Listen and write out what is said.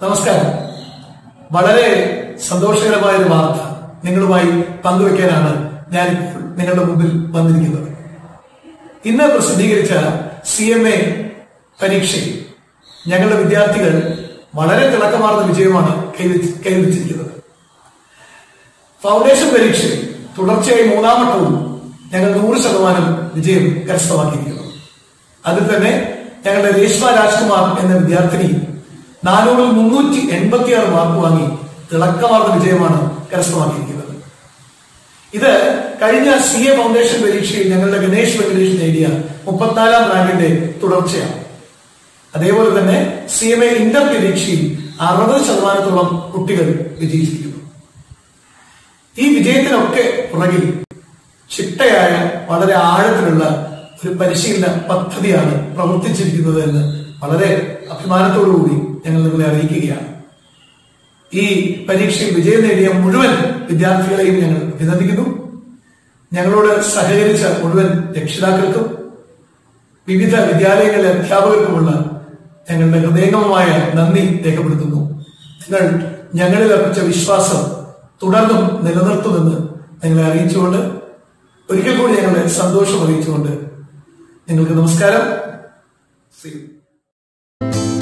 നമസ്കാരം. വളരെ സന്തോഷകരമായ ഒരു വാർത്ത നിങ്ങളുമായി പങ്കുവെക്കാനാണ് ഞാനിപ്പോൾ നിങ്ങളുടെ മുമ്പിൽ വന്നിരിക്കുന്നത്. ഇന്ന് പ്രസിദ്ധീകരിച്ച CMA പരീക്ഷയിൽ ഞങ്ങളുടെ വിദ്യാർത്ഥികൾ വളരെ തിളക്കമാർന്ന വിജയമാണ് കൈവരിച്ചിരിക്കുന്നത്. ഫൗണ്ടേഷൻ പരീക്ഷയിൽ തുടർച്ചയായി 3-ാം വട്ടവും ഞങ്ങൾ 100% വിജയം കരസ്ഥമാക്കിയിരിക്കുന്നു. അതിൽ തന്നെ ഞങ്ങളുടെ രേഷ്മ രാജ്കുമാർ എന്ന വിദ്യാർത്ഥിനി 400-ൽ 386 മാർക്ക് വാങ്ങി തിളക്കമാർന്ന വിജയമാണ് കരസ്ഥമാക്കിയിരിക്കുന്നത്. ഇത് കഴിഞ്ഞ CA ഫൗണ്ടേഷൻ പരീക്ഷയിൽ ഞങ്ങളുടെ ഗണേഷ് വെങ്കടേഷ് നേടിയ 34-ാം റാങ്കിന്റെ തുടർച്ചയാണ്. അതേപോലെ തന്നെ CMA ഇന്റർ പരീക്ഷയിൽ 60% കുട്ടികൾ വിജയിച്ചിരിക്കുന്നു. ഈ വിജയത്തിനൊക്കെ പുറകിൽ ചിട്ടയായ വളരെ ആഴത്തിലുള്ള ഒരു പരിശീലന പദ്ധതിയാണ് പ്രവർത്തിച്ചിരിക്കുന്നത് എന്ന് വളരെ അഭിമാനത്തോടുകൂടി ഞങ്ങൾ നിങ്ങളെ അറിയിക്കുകയാണ്. ഈ പരീക്ഷയിൽ വിജയം നേടിയ മുഴുവൻ വിദ്യാർത്ഥികളെയും ഞങ്ങൾ അഭിനന്ദിക്കുന്നു. ഞങ്ങളോട് സഹകരിച്ച മുഴുവൻ രക്ഷിതാക്കൾക്കും വിവിധ വിദ്യാലയങ്ങളിലെ അധ്യാപകർക്കുമുള്ള ഞങ്ങളുടെ ഹൃദയംഗമമായ നന്ദി രേഖപ്പെടുത്തുന്നു. നിങ്ങൾ ഞങ്ങളിൽ അർപ്പിച്ച വിശ്വാസം തുടർന്നും നിലനിർത്തുമെന്ന് നിങ്ങളെ അറിയിച്ചുകൊണ്ട് ഒരിക്കൽ കൂടി ഞങ്ങളുടെ സന്തോഷം അറിയിച്ചുകൊണ്ട് നിങ്ങൾക്ക് നമസ്കാരം.